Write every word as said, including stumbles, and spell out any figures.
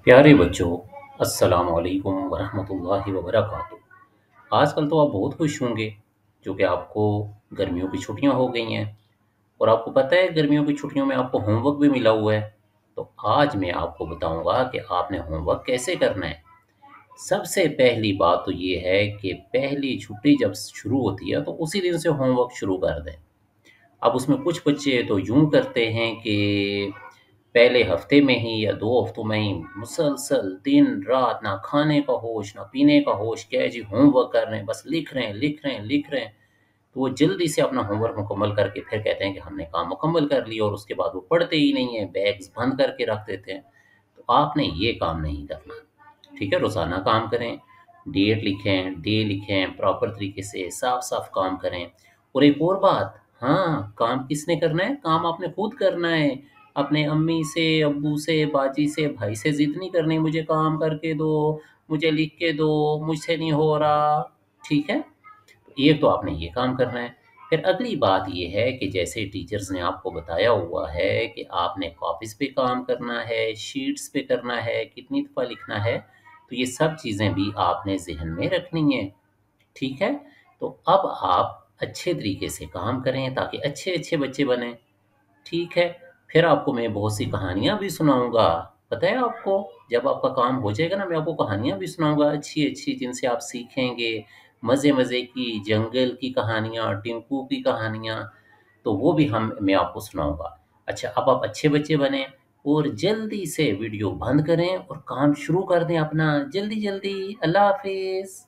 प्यारे बच्चों, अस्सलाम वालेकुम वरहमतुल्लाहि वबरकातुहू। आजकल तो आप बहुत खुश होंगे क्योंकि आपको गर्मियों की छुट्टियां हो गई हैं और आपको पता है गर्मियों की छुट्टियों में आपको होमवर्क भी मिला हुआ है। तो आज मैं आपको बताऊंगा कि आपने होमवर्क कैसे करना है। सबसे पहली बात तो ये है कि पहली छुट्टी जब शुरू होती है तो उसी दिन से होमवर्क शुरू कर दें। अब उसमें कुछ बच्चे तो यूँ करते हैं कि पहले हफ्ते में ही या दो हफ्तों में ही मुसलसल दिन-रात ना खाने का होश, ना पीने का होश, क्या है जी होमवर्क कर रहे हैं, बस लिख रहे हैं, लिख रहे हैं, लिख रहे हैं। तो वो जल्दी से अपना होमवर्क मुकम्मल करके फिर कहते हैं कि हमने काम मुकम्मल कर लिया और उसके बाद वो पढ़ते ही नहीं हैं, बैग्स बंद करके रख देते हैं। तो आपने ये काम नहीं करना, ठीक है? रोज़ाना काम करें, डेट लिखें, डे लिखें, प्रॉपर तरीके से साफ-साफ काम करें। और एक और बात, हाँ, काम किसने करना है? काम आपने खुद करना है। अपने अम्मी से, अब्बू से, बाजी से, भाई से ज़िद नहीं करनी मुझे काम करके दो, मुझे लिख के दो, मुझसे नहीं हो रहा, ठीक है? एक तो आपने ये काम करना है। फिर अगली बात ये है कि जैसे टीचर्स ने आपको बताया हुआ है कि आपने कॉपीज़ पे काम करना है, शीट्स पे करना है, कितनी दफ़ा लिखना है, तो ये सब चीज़ें भी आपने ज़हन में रखनी है, ठीक है? तो अब आप अच्छे तरीके से काम करें ताकि अच्छे-अच्छे बच्चे बनें। ठीक है, फिर आपको मैं बहुत सी कहानियाँ भी सुनाऊँगा, पता है आपको? जब आपका काम हो जाएगा ना, मैं आपको कहानियाँ भी सुनाऊँगा अच्छी-अच्छी जिनसे आप सीखेंगे, मज़े-मज़े की जंगल की कहानियाँ, टिंकू की कहानियाँ, तो वो भी हम मैं आपको सुनाऊँगा। अच्छा, अब आप अच्छे बच्चे बनें और जल्दी से वीडियो बंद करें और काम शुरू कर दें अपना, जल्दी-जल्दी। अल्लाह हाफ़िज़।